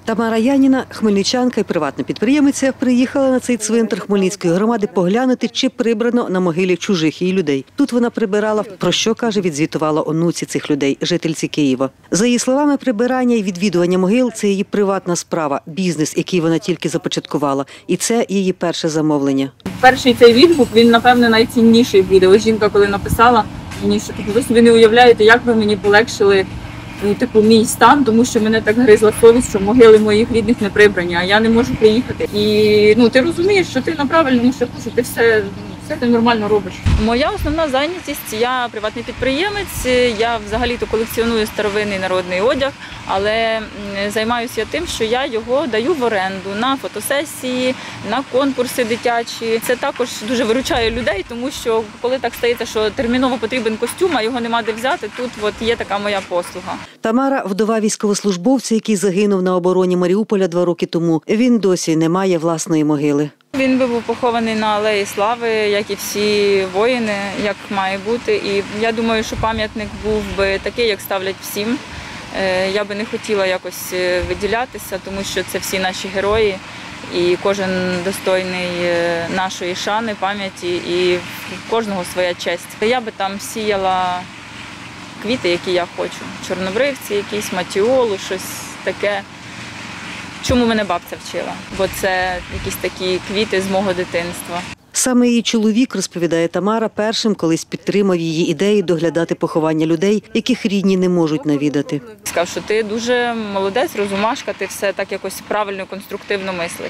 Тамара Яніна, хмельничанка і приватна підприємиця, приїхала на цей цвинтар Хмельницької громади поглянути, чи прибрано на могилі чужих її людей. Тут вона прибирала, про що, каже, відзвітувала онуці цих людей, жительці Києва. За її словами, прибирання і відвідування могил – це її приватна справа, бізнес, який вона тільки започаткувала. І це її перше замовлення. Перший цей відгук, він, напевне, найцінніший буде. Ось жінка, коли написала мені, що ви собі не уявляєте, як ви мені полегшили мій стан, тому що мене так гризла совість, що могили моїх рідних не прибрані, а я не можу приїхати. І ти розумієш, що ти на правильному шляху, що ти все ти нормально робиш. Моя основна зайнятість – я приватний підприємець, я взагалі-то колекціоную старовинний народний одяг, але займаюся я тим, що я його даю в оренду на фотосесії, на конкурси дитячі. Це також дуже виручає людей, тому що коли так стається, що терміново потрібен костюм, а його нема де взяти, тут є така моя послуга. Тамара – вдова військовослужбовця, який загинув на обороні Маріуполя 2 роки тому. Він досі не має власної могили. Він був похований на Алеї Слави, як і всі воїни, як має бути. І я думаю, що пам'ятник був би такий, як ставлять всім. Я би не хотіла якось виділятися, тому що це всі наші герої. І кожен достойний нашої шани, пам'яті, і в кожного своя честь. Я би там сіяла квіти, які я хочу. Чорнобривці, якісь, матіолу, щось таке. Чому мене бабця вчила? Бо це якісь такі квіти з мого дитинства. Саме її чоловік, розповідає Тамара, першим колись підтримав її ідею доглядати поховання людей, яких рідні не можуть навідати. Сказав, що ти дуже молодець, розумашка, ти все так якось правильно, конструктивно мислиш.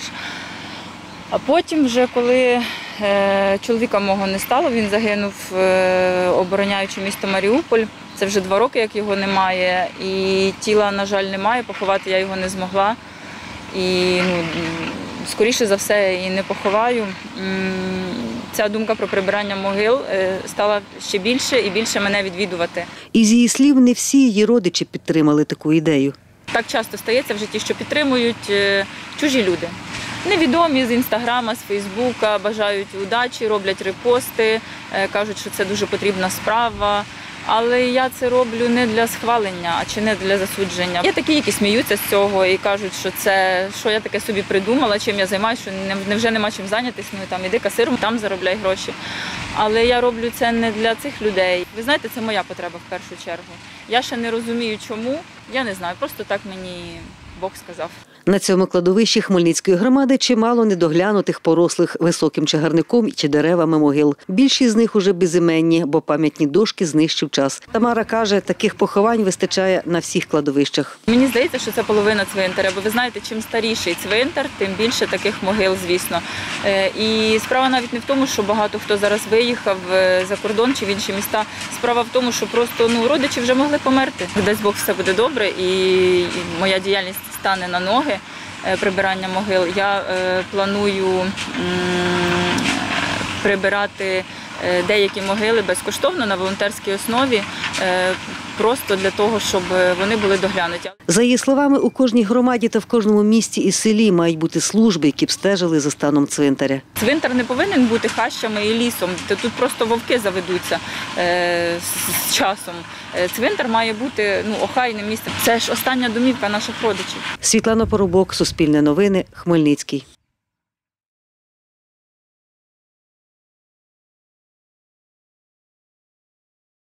А потім вже, коли чоловіка мого не стало, він загинув, обороняючи місто Маріуполь. Це вже 2 роки, як його немає, і тіла, на жаль, немає, поховати я його не змогла. І скоріше за все і не поховаю. Ця думка про прибирання могил стала ще більше і більше мене відвідувати. Із її слів, не всі її родичі підтримали таку ідею. Так часто стається в житті, що підтримують чужі люди. Невідомі з Інстаграма, з Фейсбука, бажають удачі, роблять репости, кажуть, що це дуже потрібна справа. Але я це роблю не для схвалення, чи не для засудження. Є такі, які сміються з цього і кажуть, що я таке собі придумала, чим я займаюся, що невже нема чим зайнятися, іди касиром, там заробляй гроші. Але я роблю це не для цих людей. Ви знаєте, це моя потреба в першу чергу. Я ще не розумію, чому, я не знаю, просто так мені Бог сказав. На цьому кладовищі Хмельницької громади чимало недоглянутих, порослих високим чагарником чи деревами могил. Більшість з них уже безіменні, бо пам'ятні дошки знищив час. Тамара каже, таких поховань вистачає на всіх кладовищах. Мені здається, що це половина цвинтаря, бо ви знаєте, чим старіший цвинтар, тим більше таких могил, звісно. І справа навіть не в тому, що багато хто зараз виїхав за кордон чи в інші міста. Справа в тому, що просто родичі вже могли померти. Дасть Бог, все буде добре і моя діяльність стане на ноги. Прибирання могил. Я планую прибирати деякі могили безкоштовно на волонтерській основі, просто для того, щоб вони були доглянуті. За її словами, у кожній громаді та в кожному місті і селі мають бути служби, які б стежили за станом цвинтаря. Цвинтар не повинен бути хащами і лісом, тут просто вовки заведуться з часом. Цвинтар має бути охайним місцем. Це ж остання домівка наших родичів. Світлана Поробок, Суспільне новини, Хмельницький.